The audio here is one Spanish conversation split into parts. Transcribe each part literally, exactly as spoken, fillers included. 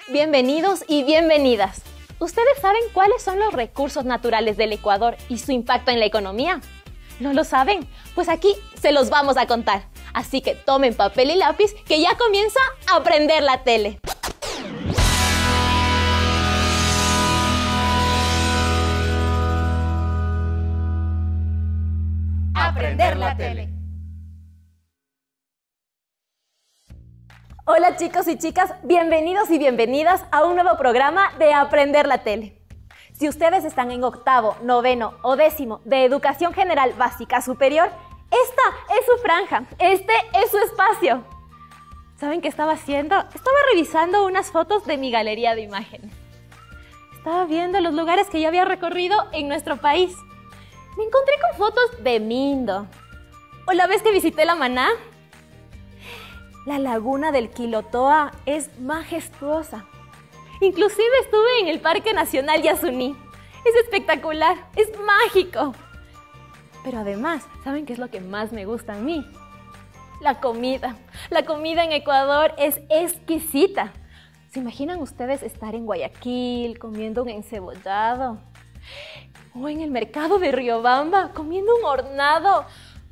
Bienvenidos y bienvenidas. ¿Ustedes saben cuáles son los recursos naturales del Ecuador y su impacto en la economía? ¿No lo saben? Pues aquí se los vamos a contar. Así que tomen papel y lápiz que ya comienza a aprender la tele. Aprender la tele. Hola chicos y chicas, bienvenidos y bienvenidas a un nuevo programa de Aprender la Tele. Si ustedes están en octavo, noveno o décimo de Educación General Básica Superior, esta es su franja, este es su espacio. ¿Saben qué estaba haciendo? Estaba revisando unas fotos de mi galería de imágenes. Estaba viendo los lugares que yo había recorrido en nuestro país. Me encontré con fotos de Mindo. ¿O la vez que visité La Maná? La laguna del Quilotoa es majestuosa. Inclusive estuve en el Parque Nacional Yasuní. Es espectacular, es mágico. Pero además, ¿saben qué es lo que más me gusta a mí? La comida. La comida en Ecuador es exquisita. ¿Se imaginan ustedes estar en Guayaquil comiendo un encebollado? O en el mercado de Riobamba comiendo un hornado.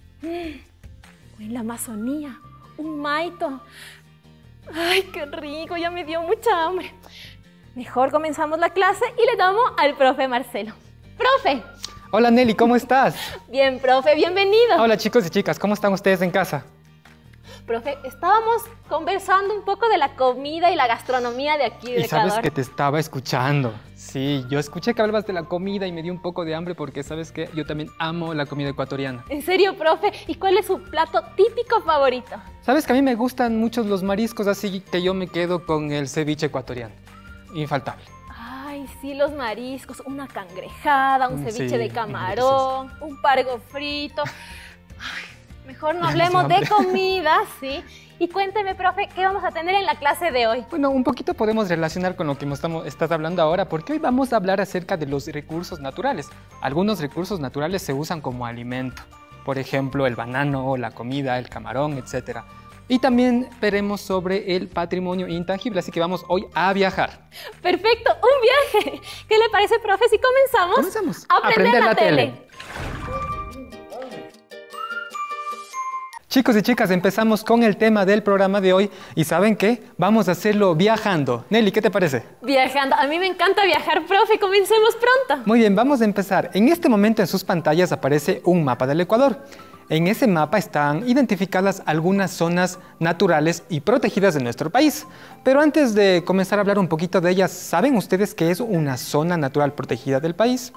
O en la Amazonía, un maito. ¡Ay, qué rico! Ya me dio mucha hambre. Mejor comenzamos la clase y le damos al profe Marcelo. ¡Profe! Hola Nelly, ¿cómo estás? Bien, profe, bienvenido. Hola chicos y chicas, ¿cómo están ustedes en casa? Profe, estábamos conversando un poco de la comida y la gastronomía de aquí de Y sabes Ecuador. que te estaba escuchando. Sí, yo escuché que hablabas de la comida y me dio un poco de hambre porque sabes que yo también amo la comida ecuatoriana. ¿En serio, profe? ¿Y cuál es su plato típico favorito? Sabes que a mí me gustan mucho los mariscos, así que yo me quedo con el ceviche ecuatoriano. Infaltable. Ay, sí, los mariscos, una cangrejada, un ceviche Sí, de camarón, un pargo frito. Ay, mejor no hablemos hambre. de comida, ¿sí? Y cuénteme, profe, ¿qué vamos a tener en la clase de hoy? Bueno, un poquito podemos relacionar con lo que estamos, estás hablando ahora, porque hoy vamos a hablar acerca de los recursos naturales. Algunos recursos naturales se usan como alimento, por ejemplo, el banano, la comida, el camarón, etcétera. Y también veremos sobre el patrimonio intangible, así que vamos hoy a viajar. Perfecto, un viaje. ¿Qué le parece, profe, si comenzamos? Comenzamos. A aprender, Aprender la, la tele. tele. Chicos y chicas, empezamos con el tema del programa de hoy y ¿saben qué? Vamos a hacerlo viajando. Nelly, ¿qué te parece? Viajando. A mí me encanta viajar, profe. Comencemos pronto. Muy bien, vamos a empezar. En este momento en sus pantallas aparece un mapa del Ecuador. En ese mapa están identificadas algunas zonas naturales y protegidas de nuestro país. Pero antes de comenzar a hablar un poquito de ellas, ¿saben ustedes qué es una zona natural protegida del país?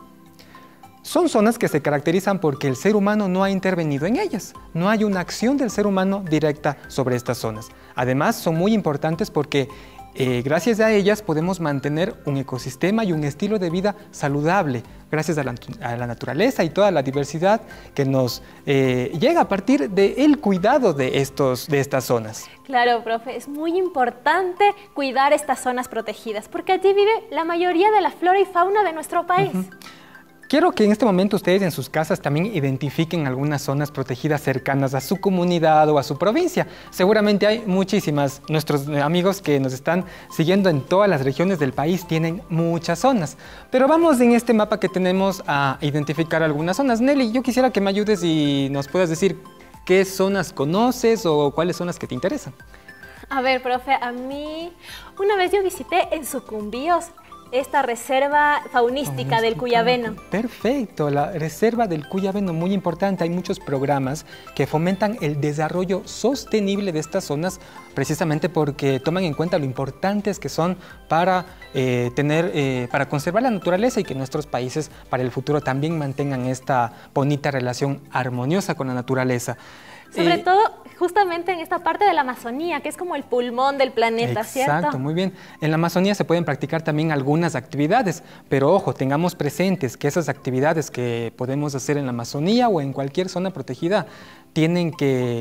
Son zonas que se caracterizan porque el ser humano no ha intervenido en ellas. No hay una acción del ser humano directa sobre estas zonas. Además, son muy importantes porque eh, gracias a ellas podemos mantener un ecosistema y un estilo de vida saludable, gracias a la, a la naturaleza y toda la diversidad que nos eh, llega a partir del cuidado de, estos, de estas zonas. Claro, profe, es muy importante cuidar estas zonas protegidas porque allí vive la mayoría de la flora y fauna de nuestro país. Uh-huh. Quiero que en este momento ustedes en sus casas también identifiquen algunas zonas protegidas cercanas a su comunidad o a su provincia. Seguramente hay muchísimas. Nuestros amigos que nos están siguiendo en todas las regiones del país tienen muchas zonas. Pero vamos en este mapa que tenemos a identificar algunas zonas. Nelly, yo quisiera que me ayudes y nos puedas decir qué zonas conoces o cuáles son las que te interesan. A ver, profe, a mí una vez yo visité en Sucumbíos esta reserva faunística del Cuyabeno. Perfecto, la reserva del Cuyabeno, muy importante. Hay muchos programas que fomentan el desarrollo sostenible de estas zonas precisamente porque toman en cuenta lo importantes que son para, eh, tener, eh, para conservar la naturaleza y que nuestros países para el futuro también mantengan esta bonita relación armoniosa con la naturaleza. Sobre eh, todo justamente en esta parte de la Amazonía, que es como el pulmón del planeta, ¿cierto? Exacto, muy bien. En la Amazonía se pueden practicar también algunas actividades, pero ojo, tengamos presentes que esas actividades que podemos hacer en la Amazonía o en cualquier zona protegida tienen que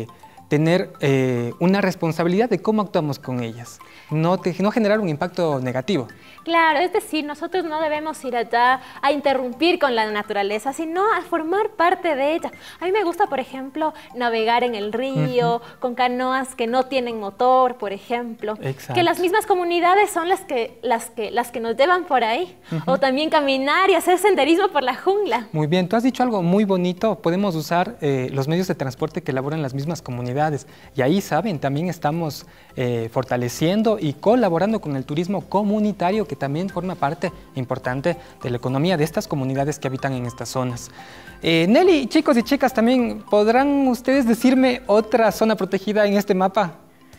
tener eh, una responsabilidad de cómo actuamos con ellas, no, te, no generar un impacto negativo. Claro, es decir, nosotros no debemos ir allá a interrumpir con la naturaleza, sino a formar parte de ella. A mí me gusta, por ejemplo, navegar en el río, uh-huh. con canoas que no tienen motor, por ejemplo. Exacto. Que las mismas comunidades son las que, las que, las que nos llevan por ahí. Uh-huh. O también caminar y hacer senderismo por la jungla. Muy bien, tú has dicho algo muy bonito. Podemos usar eh, los medios de transporte que elaboran las mismas comunidades. Y ahí, saben, también estamos eh, fortaleciendo y colaborando con el turismo comunitario, que también forma parte importante de la economía de estas comunidades que habitan en estas zonas. Eh, Nelly, chicos y chicas, también, ¿podrán ustedes decirme otra zona protegida en este mapa?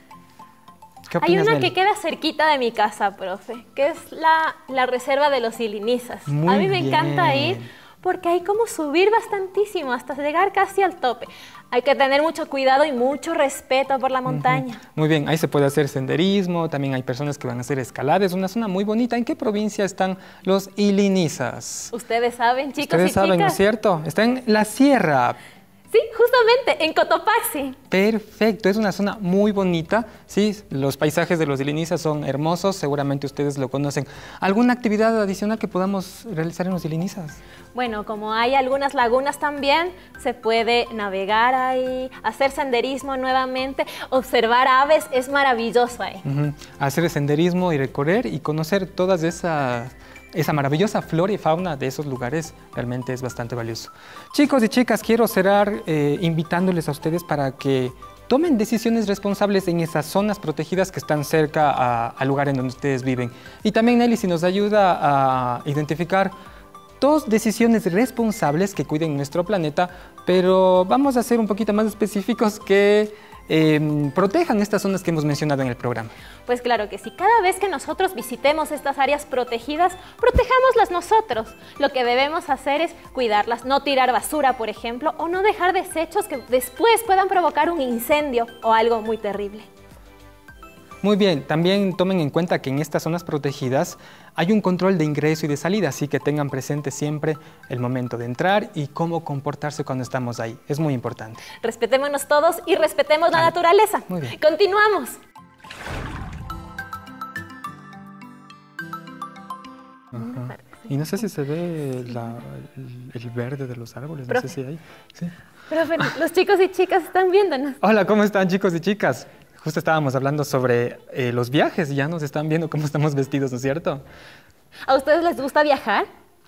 ¿Qué opinas, Hay una Nelly? que queda cerquita de mi casa, profe, que es la, la reserva de los Ilinizas. Muy A mí me bien. encanta ir porque hay como subir bastantísimo hasta llegar casi al tope. Hay que tener mucho cuidado y mucho respeto por la montaña. Uh-huh. Muy bien, ahí se puede hacer senderismo, también hay personas que van a hacer escalada, es una zona muy bonita. ¿En qué provincia están los Ilinizas? Ustedes saben, chicos Ustedes y saben, ¿no chicas. es cierto? Está en la sierra. Sí, justamente, en Cotopaxi. Perfecto, es una zona muy bonita, sí, los paisajes de los Ilinizas son hermosos, seguramente ustedes lo conocen. ¿Alguna actividad adicional que podamos realizar en los Ilinizas? Bueno, como hay algunas lagunas también, se puede navegar ahí, hacer senderismo nuevamente, observar aves, es maravilloso ahí. Uh-huh. Hacer senderismo y recorrer y conocer todas esas... Esa maravillosa flora y fauna de esos lugares realmente es bastante valioso. Chicos y chicas, quiero cerrar eh, invitándoles a ustedes para que tomen decisiones responsables en esas zonas protegidas que están cerca a, al lugar en donde ustedes viven. Y también, Nelly, si nos ayuda a identificar dos decisiones responsables que cuiden nuestro planeta, pero vamos a ser un poquito más específicos que eh, protejan estas zonas que hemos mencionado en el programa. Pues claro que sí, cada vez que nosotros visitemos estas áreas protegidas, protejámoslas nosotros. Lo que debemos hacer es cuidarlas, no tirar basura, por ejemplo, o no dejar desechos que después puedan provocar un incendio o algo muy terrible. Muy bien, también tomen en cuenta que en estas zonas protegidas hay un control de ingreso y de salida, así que tengan presente siempre el momento de entrar y cómo comportarse cuando estamos ahí. Es muy importante. Respetémonos todos y respetemos la Vale. naturaleza. Muy bien. Continuamos. Ajá. Y no sé si se ve la, el, el verde de los árboles, no Profe. sé si hay. ¿Sí? Profe, los chicos y chicas están viéndonos. Hola, ¿cómo están, chicos y chicas? Justo estábamos hablando sobre eh, los viajes y ya nos están viendo cómo estamos vestidos, ¿no es cierto? ¿A ustedes les gusta viajar?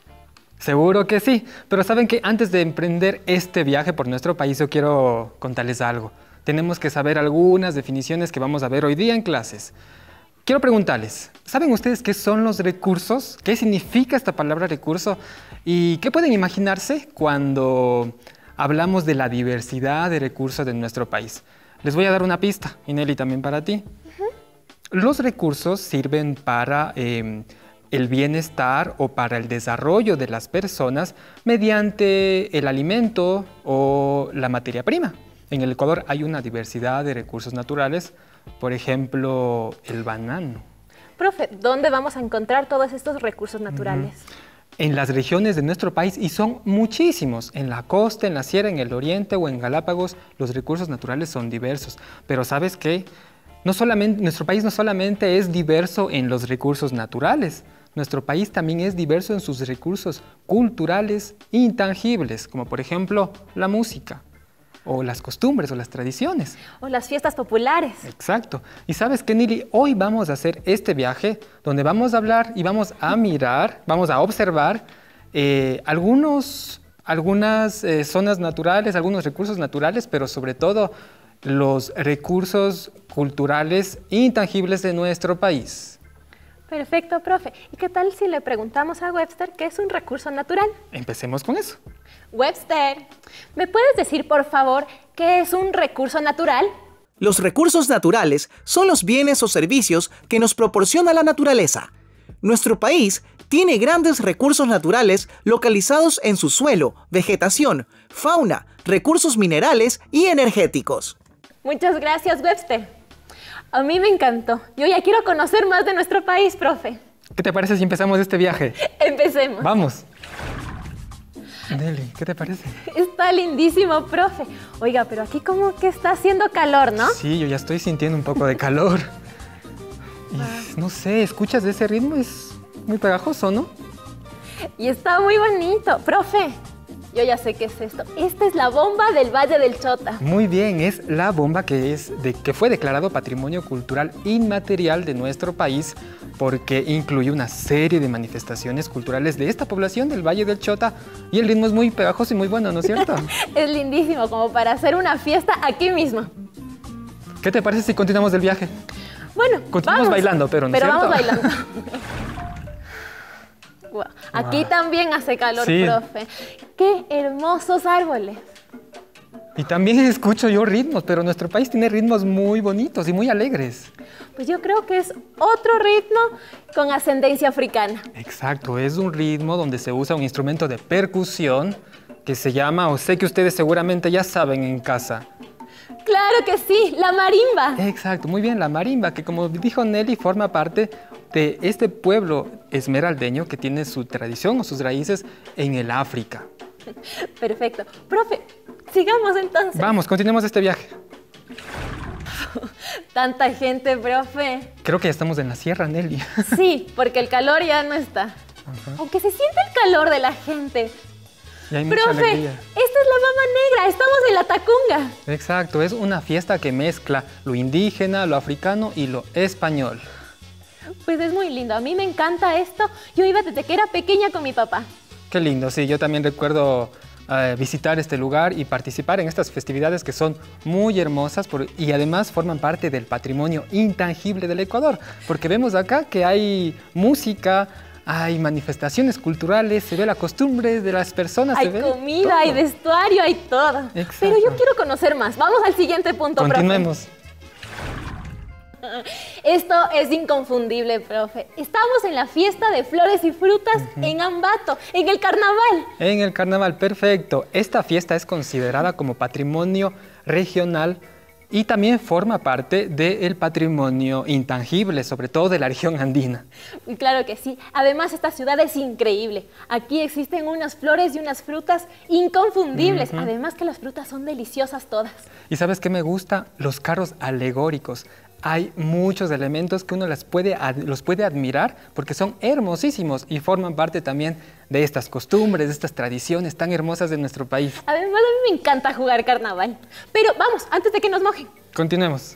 Seguro que sí, pero saben que antes de emprender este viaje por nuestro país yo quiero contarles algo. Tenemos que saber algunas definiciones que vamos a ver hoy día en clases. Quiero preguntarles, ¿saben ustedes qué son los recursos? ¿Qué significa esta palabra recurso? ¿Y qué pueden imaginarse cuando hablamos de la diversidad de recursos de nuestro país? Les voy a dar una pista, y Nelly también para ti. Uh-huh. Los recursos sirven para eh, el bienestar o para el desarrollo de las personas mediante el alimento o la materia prima. En el Ecuador hay una diversidad de recursos naturales, por ejemplo, el banano. Profe, ¿dónde vamos a encontrar todos estos recursos naturales? Uh-huh. En las regiones de nuestro país, y son muchísimos, en la costa, en la sierra, en el oriente o en Galápagos, los recursos naturales son diversos. Pero ¿sabes qué? No solamente, nuestro país no solamente es diverso en los recursos naturales, nuestro país también es diverso en sus recursos culturales intangibles, como por ejemplo la música, o las costumbres, o las tradiciones. O las fiestas populares. Exacto. Y ¿sabes qué, Nili? Hoy vamos a hacer este viaje donde vamos a hablar y vamos a mirar, vamos a observar eh, algunos, algunas eh, zonas naturales, algunos recursos naturales, pero sobre todo los recursos culturales intangibles de nuestro país. Perfecto, profe. ¿Y qué tal si le preguntamos a Webster qué es un recurso natural? Empecemos con eso. Webster, ¿me puedes decir, por favor, qué es un recurso natural? Los recursos naturales son los bienes o servicios que nos proporciona la naturaleza. Nuestro país tiene grandes recursos naturales localizados en su suelo, vegetación, fauna, recursos minerales y energéticos. Muchas gracias, Webster. A mí me encantó. Yo ya quiero conocer más de nuestro país, profe. ¿Qué te parece si empezamos este viaje? Empecemos. Vamos. Nelly, ¿qué te parece? Está lindísimo, profe. Oiga, pero aquí como que está haciendo calor, ¿no? Sí, yo ya estoy sintiendo un poco de calor. Y, no sé, ¿escuchas de ese ritmo? Es muy pegajoso, ¿no? Y está muy bonito. Profe, yo ya sé qué es esto. Esta es la bomba del Valle del Chota. Muy bien, es la bomba que, es de, que fue declarado Patrimonio Cultural Inmaterial de nuestro país porque incluye una serie de manifestaciones culturales de esta población del Valle del Chota y el ritmo es muy pegajoso y muy bueno, ¿no es cierto? Es lindísimo, como para hacer una fiesta aquí mismo. ¿Qué te parece si continuamos el viaje? Bueno, continuamos vamos. bailando, pero ¿no es Pero cierto? vamos bailando. Wow. Aquí Wow. también hace calor, Sí. profe. ¡Qué hermosos árboles! Y también escucho yo ritmos, pero nuestro país tiene ritmos muy bonitos y muy alegres. Pues yo creo que es otro ritmo con ascendencia africana. Exacto, es un ritmo donde se usa un instrumento de percusión que se llama, o sé que ustedes seguramente ya saben en casa. ¡Claro que sí! ¡La marimba! Exacto, muy bien, la marimba, que como dijo Nelly, forma parte de este pueblo esmeraldeño que tiene su tradición o sus raíces en el África. Perfecto. Profe, sigamos entonces. Vamos, continuemos este viaje. Tanta gente, profe. Creo que ya estamos en la sierra, Nelly. Sí, porque el calor ya no está. Ajá. Aunque se siente el calor de la gente. Y hay mucha Profe, alegría. esta es la mama negra, estamos en la Tacunga. Exacto, es una fiesta que mezcla lo indígena, lo africano y lo español. Pues es muy lindo, a mí me encanta esto. Yo iba desde que era pequeña con mi papá. Qué lindo, sí, yo también recuerdo eh, visitar este lugar y participar en estas festividades que son muy hermosas por, y además forman parte del patrimonio intangible del Ecuador, porque vemos acá que hay música, hay manifestaciones culturales, se ve la costumbre de las personas. Hay se ve comida, todo. hay vestuario, hay todo. Exacto. Pero yo quiero conocer más. Vamos al siguiente punto, profe. Continuemos. Esto es inconfundible, profe. Estamos en la fiesta de flores y frutas uh-huh. en Ambato, en el carnaval. En el carnaval, perfecto. Esta fiesta es considerada como patrimonio regional y también forma parte del patrimonio intangible, sobre todo de la región andina. Claro que sí. Además, esta ciudad es increíble. Aquí existen unas flores y unas frutas inconfundibles. Uh-huh. Además que las frutas son deliciosas todas. ¿Y sabes qué me gusta? Los carros alegóricos. Hay muchos elementos que uno las puede, los puede admirar porque son hermosísimos y forman parte también de estas costumbres, de estas tradiciones tan hermosas de nuestro país. Además, a mí me encanta jugar carnaval. Pero vamos, antes de que nos mojen. Continuemos.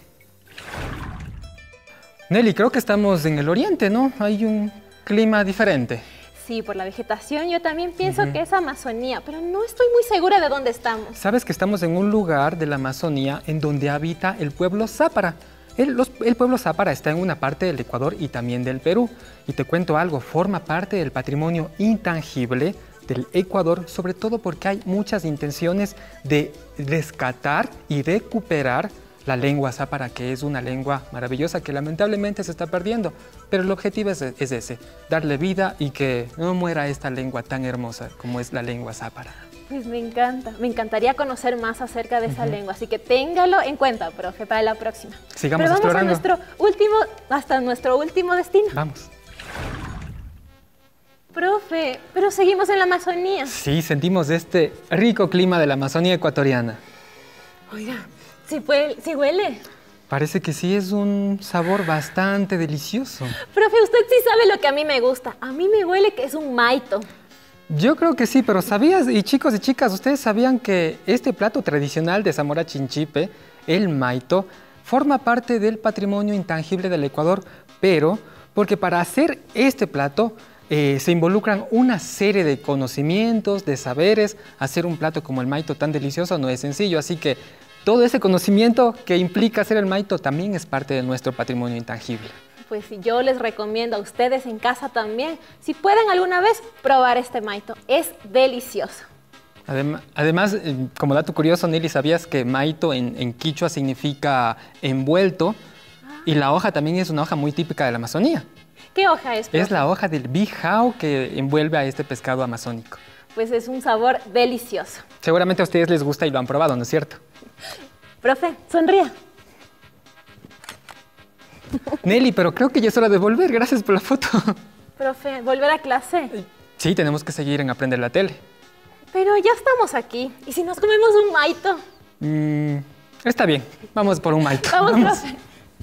Nelly, creo que estamos en el oriente, ¿no? Hay un clima diferente. Sí, por la vegetación yo también pienso uh-huh. que es Amazonía, pero no estoy muy segura de dónde estamos. Sabes que estamos en un lugar de la Amazonía en donde habita el pueblo Zápara. El, los, el pueblo Zápara está en una parte del Ecuador y también del Perú. Y te cuento algo, forma parte del patrimonio intangible del Ecuador, sobre todo porque hay muchas intenciones de rescatar y recuperar la lengua Zápara, que es una lengua maravillosa que lamentablemente se está perdiendo. Pero el objetivo es, es ese, darle vida y que no muera esta lengua tan hermosa como es la lengua Zápara. Pues me encanta, me encantaría conocer más acerca de esa uh-huh. lengua, así que téngalo en cuenta, profe, para la próxima. Sigamos Pero vamos explorando. a nuestro último, hasta nuestro último destino. Vamos. Profe, pero seguimos en la Amazonía. Sí, sentimos este rico clima de la Amazonía ecuatoriana. Oiga, ¿sí, puede, sí huele? Parece que sí es un sabor bastante delicioso. Profe, usted sí sabe lo que a mí me gusta. A mí me huele que es un maito. Yo creo que sí, pero ¿sabías? Y chicos y chicas, ¿ustedes sabían que este plato tradicional de Zamora Chinchipe, el maito, forma parte del patrimonio intangible del Ecuador? Pero porque para hacer este plato eh, se involucran una serie de conocimientos, de saberes. Hacer un plato como el maito tan delicioso no es sencillo, así que todo ese conocimiento que implica hacer el maito también es parte de nuestro patrimonio intangible. Pues yo les recomiendo a ustedes en casa también, si pueden alguna vez, probar este maito. Es delicioso. Adem además, eh, como dato curioso, Nelly, ¿sabías que maito en, en quichua significa envuelto? Ah. Y la hoja también es una hoja muy típica de la Amazonía. ¿Qué hoja es, profe? Es la hoja del bijao que envuelve a este pescado amazónico. Pues es un sabor delicioso. Seguramente a ustedes les gusta y lo han probado, ¿no es cierto? Profe, sonría. Nelly, pero creo que ya es hora de volver. Gracias por la foto. Profe, ¿volver a clase? Sí, tenemos que seguir en Aprender la Tele. Pero ya estamos aquí. ¿Y si nos comemos un maito? Mm, está bien, vamos por un maito. Vamos, Vamos. profe.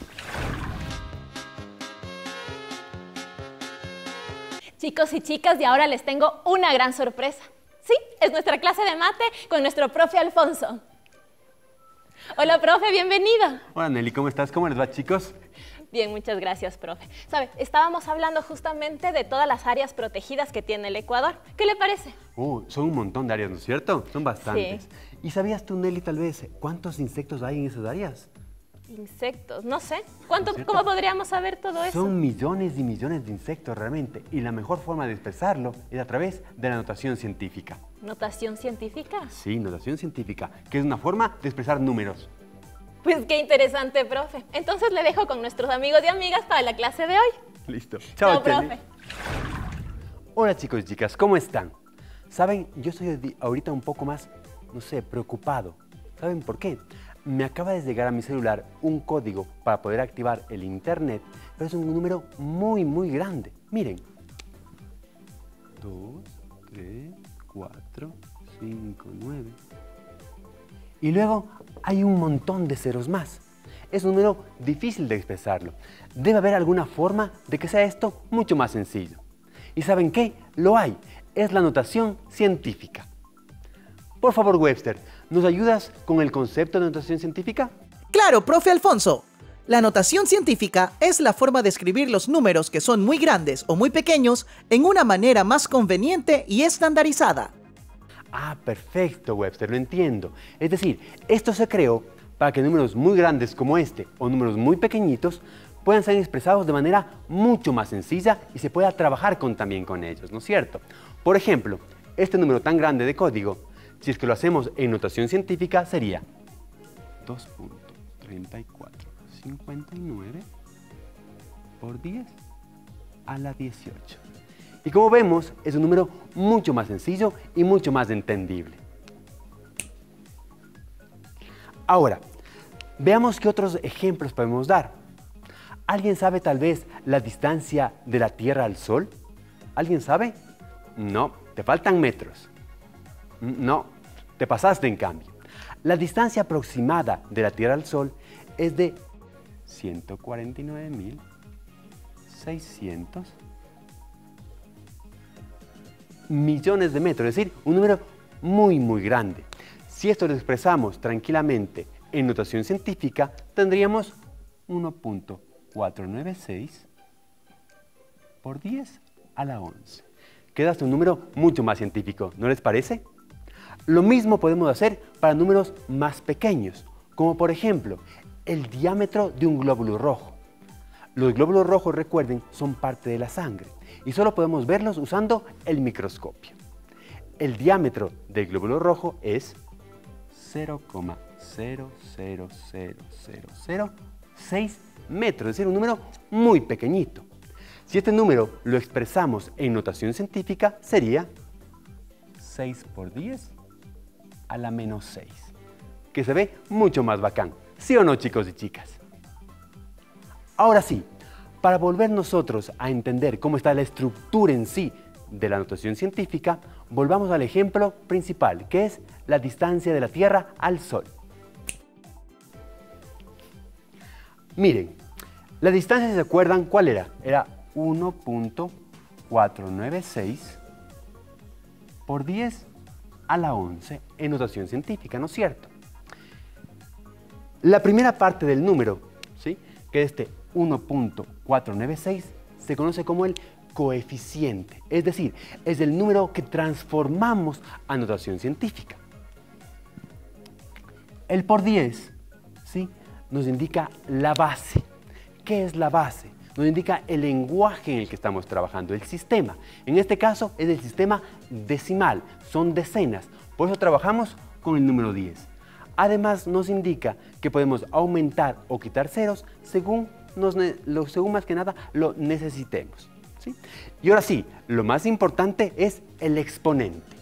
Chicos y chicas, y ahora les tengo una gran sorpresa. Sí, es nuestra clase de mate con nuestro profe Alfonso. Hola, profe, bienvenido. Hola, Nelly, ¿cómo estás? ¿Cómo les va, chicos? Bien, muchas gracias, profe. Sabe, estábamos hablando justamente de todas las áreas protegidas que tiene el Ecuador. ¿Qué le parece? Uh, son un montón de áreas, ¿no es cierto? Son bastantes. Sí. ¿Y sabías tú, Nelly, tal vez, cuántos insectos hay en esas áreas? Insectos, no sé. ¿Cuánto, ¿No es cierto? ¿Cómo podríamos saber todo eso? Son millones y millones de insectos realmente. Y la mejor forma de expresarlo es a través de la notación científica. ¿Notación científica? Sí, notación científica, que es una forma de expresar números. Pues qué interesante, profe. Entonces le dejo con nuestros amigos y amigas para la clase de hoy. Listo. Chao, Nelly. profe. Hola, chicos y chicas, ¿cómo están? Saben, yo estoy ahorita un poco más, no sé, preocupado. ¿Saben por qué? Me acaba de llegar a mi celular un código para poder activar el internet, pero es un número muy, muy grande. Miren. dos, tres, cuatro, cinco, nueve. Y luego hay un montón de ceros más. Es un número difícil de expresarlo. Debe haber alguna forma de que sea esto mucho más sencillo. ¿Y saben qué? Lo hay. Es la notación científica. Por favor, Webster, ¿nos ayudas con el concepto de notación científica? Claro, profe Alfonso. La notación científica es la forma de escribir los números que son muy grandes o muy pequeños en una manera más conveniente y estandarizada. Ah, perfecto, Webster, lo entiendo. Es decir, esto se creó para que números muy grandes como este o números muy pequeñitos puedan ser expresados de manera mucho más sencilla y se pueda trabajar con, también con ellos, ¿no es cierto? Por ejemplo, este número tan grande de código, si es que lo hacemos en notación científica, sería dos punto treinta y cuatro cincuenta y nueve por diez a la dieciocho. Y como vemos, es un número mucho más sencillo y mucho más entendible. Ahora, veamos qué otros ejemplos podemos dar. ¿Alguien sabe tal vez la distancia de la Tierra al Sol? ¿Alguien sabe? No, te faltan metros. No, te pasaste en cambio. La distancia aproximada de la Tierra al Sol es de ciento cuarenta y nueve mil seiscientos millones de metros, es decir, un número muy, muy grande. Si esto lo expresamos tranquilamente en notación científica, tendríamos uno punto cuatrocientos noventa y seis por diez a la once. Queda hasta un número mucho más científico, ¿no les parece? Lo mismo podemos hacer para números más pequeños, como por ejemplo, el diámetro de un glóbulo rojo. Los glóbulos rojos, recuerden, son parte de la sangre y solo podemos verlos usando el microscopio. El diámetro del glóbulo rojo es cero coma cero cero cero cero cero seis metros, es decir, un número muy pequeñito. Si este número lo expresamos en notación científica, sería seis por diez a la menos seis, que se ve mucho más bacán. ¿Sí o no, chicos y chicas? Ahora sí, para volver nosotros a entender cómo está la estructura en sí de la notación científica, volvamos al ejemplo principal, que es la distancia de la Tierra al Sol. Miren, la distancia, si se acuerdan, ¿cuál era? Era uno punto cuatrocientos noventa y seis por diez a la once en notación científica, ¿no es cierto? La primera parte del número, ¿sí?, que es este uno punto cuatrocientos noventa y seis, se conoce como el coeficiente, es decir, es el número que transformamos a notación científica. El por diez, ¿sí?, nos indica la base. ¿Qué es la base? Nos indica el lenguaje en el que estamos trabajando, el sistema. En este caso es el sistema decimal, son decenas, por eso trabajamos con el número diez. Además nos indica que podemos aumentar o quitar ceros según, nos, lo, según más que nada lo necesitemos, ¿sí? Y ahora sí, lo más importante es el exponente.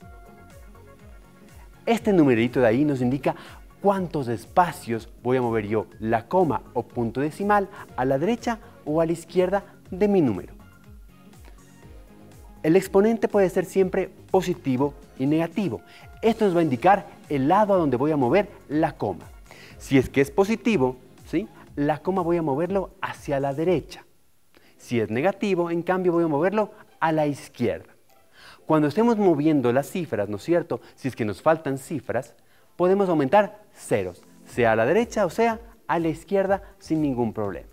Este numerito de ahí nos indica cuántos espacios voy a mover yo la coma o punto decimal a la derecha o a la izquierda de mi número. El exponente puede ser siempre positivo y negativo. Esto nos va a indicar el lado a donde voy a mover la coma. Si es que es positivo, ¿sí?, la coma voy a moverlo hacia la derecha. Si es negativo, en cambio, voy a moverlo a la izquierda. Cuando estemos moviendo las cifras, ¿no es cierto?, si es que nos faltan cifras, podemos aumentar ceros, sea a la derecha o sea a la izquierda sin ningún problema.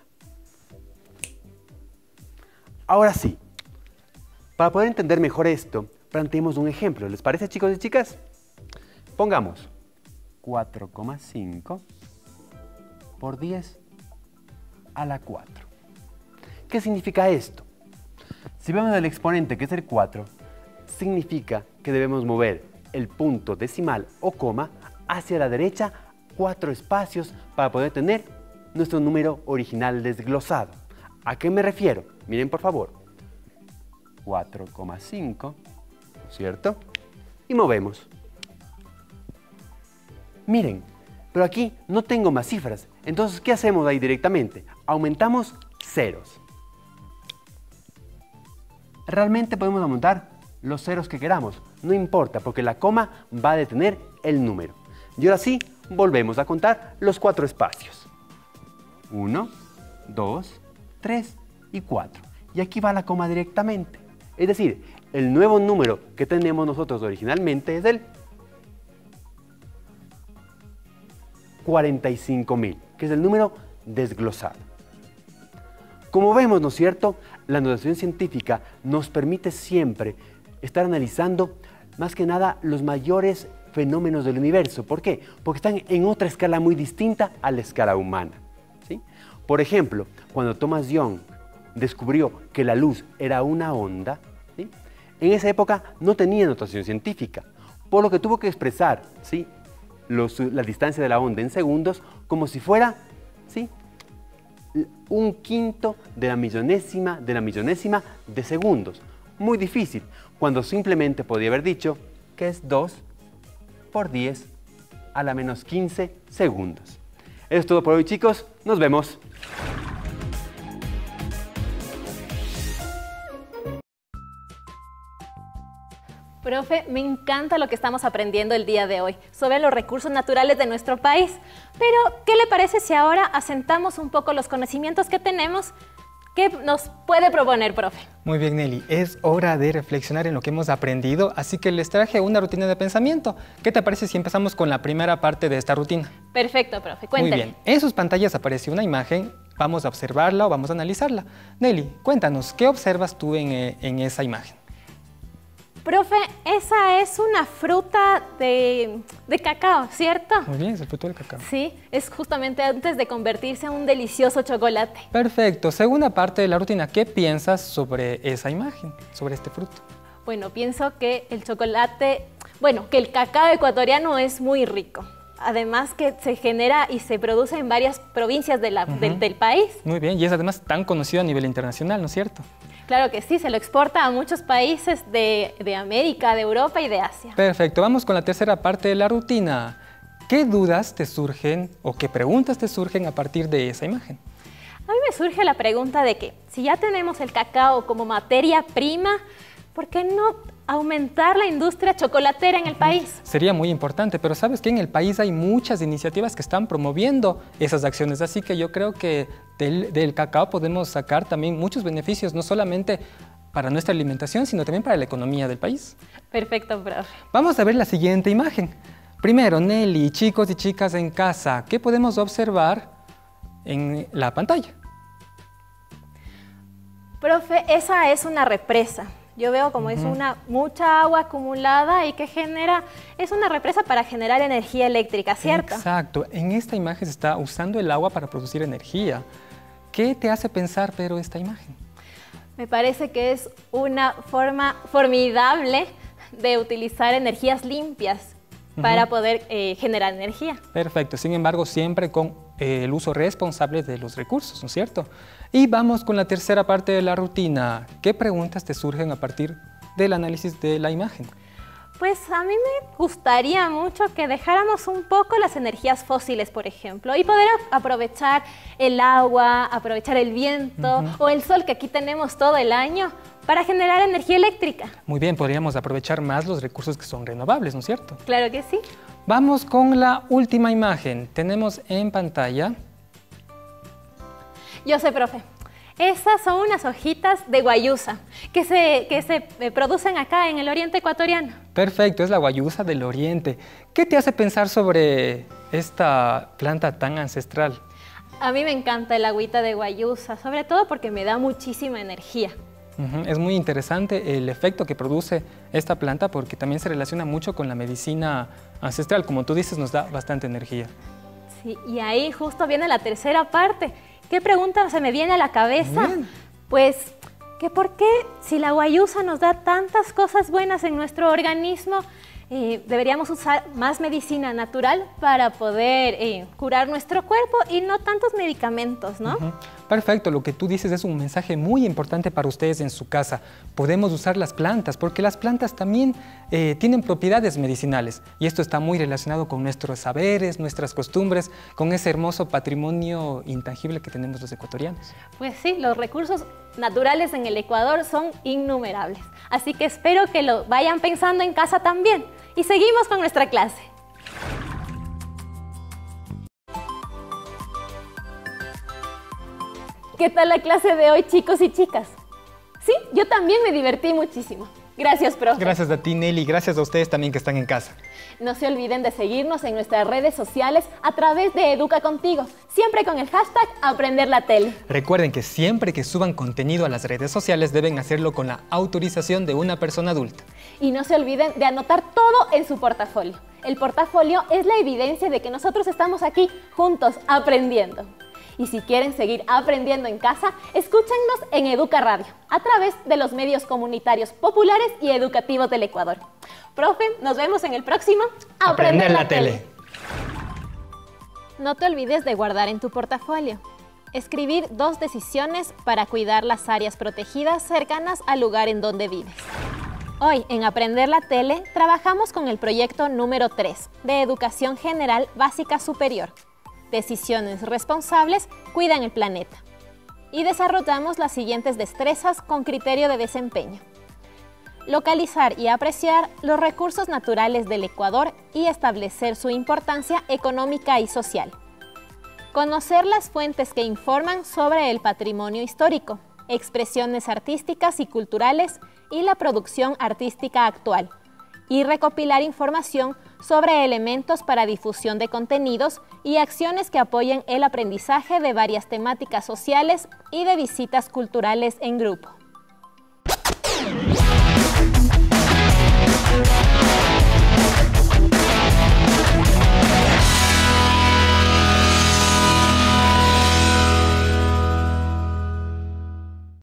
Ahora sí, para poder entender mejor esto, planteemos un ejemplo. ¿Les parece, chicos y chicas? Pongamos cuatro coma cinco por diez a la cuatro. ¿Qué significa esto? Si vemos el exponente, que es el cuatro, significa que debemos mover el punto decimal o coma hacia la derecha cuatro espacios para poder tener nuestro número original desglosado. ¿A qué me refiero? Miren, por favor. cuatro coma cinco, ¿cierto? Y movemos. Miren, pero aquí no tengo más cifras. Entonces, ¿qué hacemos ahí directamente? Aumentamos ceros. Realmente podemos aumentar los ceros que queramos. No importa, porque la coma va a detener el número. Y ahora sí, volvemos a contar los cuatro espacios. uno, dos, tres y cuatro. Y aquí va la coma directamente. Es decir, el nuevo número que tenemos nosotros originalmente es el cuarenta y cinco mil, que es el número desglosado. Como vemos, ¿no es cierto?, la notación científica nos permite siempre estar analizando más que nada los mayores fenómenos del universo. ¿Por qué? Porque están en otra escala muy distinta a la escala humana, ¿sí? Por ejemplo, cuando Thomas Young descubrió que la luz era una onda, ¿sí?, en esa época no tenía notación científica, por lo que tuvo que expresar, ¿sí?, los, la distancia de la onda en segundos como si fuera, ¿sí?, un quinto de la millonésima de la millonésima de segundos. Muy difícil, cuando simplemente podía haber dicho que es dos por diez a la menos quince segundos. Eso es todo por hoy, chicos. Nos vemos. Profe, me encanta lo que estamos aprendiendo el día de hoy sobre los recursos naturales de nuestro país. Pero, ¿qué le parece si ahora asentamos un poco los conocimientos que tenemos? ¿Qué nos puede proponer, profe? Muy bien, Nelly. Es hora de reflexionar en lo que hemos aprendido, así que les traje una rutina de pensamiento. ¿Qué te parece si empezamos con la primera parte de esta rutina? Perfecto, profe. Cuénteme. Muy bien. En sus pantallas aparece una imagen. Vamos a observarla o vamos a analizarla. Nelly, cuéntanos, ¿qué observas tú en, eh, en esa imagen? Profe, esa es una fruta de, de cacao, ¿cierto? Muy bien, es el fruto del cacao. Sí, es justamente antes de convertirse en un delicioso chocolate. Perfecto. Segunda parte de la rutina, ¿qué piensas sobre esa imagen, sobre este fruto? Bueno, pienso que el chocolate, bueno, que el cacao ecuatoriano es muy rico. Además que se genera y se produce en varias provincias de la, uh-huh. del, del país. Muy bien, y es además tan conocido a nivel internacional, ¿no es cierto? Claro que sí, se lo exporta a muchos países de, de América, de Europa y de Asia. Perfecto, vamos con la tercera parte de la rutina. ¿Qué dudas te surgen o qué preguntas te surgen a partir de esa imagen? A mí me surge la pregunta de que si ya tenemos el cacao como materia prima, ¿por qué no aumentar la industria chocolatera en el país? Sería muy importante, pero sabes que en el país hay muchas iniciativas que están promoviendo esas acciones, así que yo creo que del, del cacao podemos sacar también muchos beneficios, no solamente para nuestra alimentación, sino también para la economía del país. Perfecto, profe. Vamos a ver la siguiente imagen. Primero, Nelly, chicos y chicas en casa, ¿qué podemos observar en la pantalla? Profe, esa es una represa. Yo veo como uh-huh. es una mucha agua acumulada y que genera, es una represa para generar energía eléctrica, ¿cierto? Exacto. En esta imagen se está usando el agua para producir energía. ¿Qué te hace pensar, Pedro, esta imagen? Me parece que es una forma formidable de utilizar energías limpias uh-huh. para poder eh, generar energía. Perfecto. Sin embargo, siempre con eh, el uso responsable de los recursos, ¿no es cierto? Y vamos con la tercera parte de la rutina. ¿Qué preguntas te surgen a partir del análisis de la imagen? Pues a mí me gustaría mucho que dejáramos un poco las energías fósiles, por ejemplo, y poder aprovechar el agua, aprovechar el viento uh-huh. o el sol que aquí tenemos todo el año para generar energía eléctrica. Muy bien, podríamos aprovechar más los recursos que son renovables, ¿no es cierto? Claro que sí. Vamos con la última imagen. Tenemos en pantalla... Yo sé, profe. Esas son unas hojitas de guayusa que se, que se eh, producen acá en el oriente ecuatoriano. Perfecto, es la guayusa del oriente. ¿Qué te hace pensar sobre esta planta tan ancestral? A mí me encanta el agüita de guayusa, sobre todo porque me da muchísima energía. Uh-huh. Es muy interesante el efecto que produce esta planta porque también se relaciona mucho con la medicina ancestral. Como tú dices, nos da bastante energía. Sí, y ahí justo viene la tercera parte. ¿Qué pregunta se me viene a la cabeza? Bien. Pues, ¿que por qué si la guayusa nos da tantas cosas buenas en nuestro organismo, eh, deberíamos usar más medicina natural para poder eh, curar nuestro cuerpo y no tantos medicamentos, ¿no? Uh-huh. Perfecto, lo que tú dices es un mensaje muy importante para ustedes en su casa. Podemos usar las plantas porque las plantas también eh, tienen propiedades medicinales y esto está muy relacionado con nuestros saberes, nuestras costumbres, con ese hermoso patrimonio intangible que tenemos los ecuatorianos. Pues sí, los recursos naturales en el Ecuador son innumerables, así que espero que lo vayan pensando en casa también. Y seguimos con nuestra clase. ¿Qué tal la clase de hoy, chicos y chicas? Sí, yo también me divertí muchísimo. Gracias, profe. Gracias a ti, Nelly. Gracias a ustedes también que están en casa. No se olviden de seguirnos en nuestras redes sociales a través de Educa Contigo, siempre con el hashtag Aprender la Tele. Recuerden que siempre que suban contenido a las redes sociales deben hacerlo con la autorización de una persona adulta. Y no se olviden de anotar todo en su portafolio. El portafolio es la evidencia de que nosotros estamos aquí juntos aprendiendo. Y si quieren seguir aprendiendo en casa, escúchennos en Educa Radio, a través de los medios comunitarios populares y educativos del Ecuador. Profe, nos vemos en el próximo Aprender, Aprender la, la tele. tele. No te olvides de guardar en tu portafolio. Escribir dos decisiones para cuidar las áreas protegidas cercanas al lugar en donde vives. Hoy, en Aprender la Tele, trabajamos con el proyecto número tres de Educación General Básica Superior. Decisiones responsables cuidan el planeta. Y desarrollamos las siguientes destrezas con criterio de desempeño. Localizar y apreciar los recursos naturales del Ecuador y establecer su importancia económica y social. Conocer las fuentes que informan sobre el patrimonio histórico, expresiones artísticas y culturales y la producción artística actual. Y recopilar información sobre elementos para difusión de contenidos y acciones que apoyen el aprendizaje de varias temáticas sociales y de visitas culturales en grupo.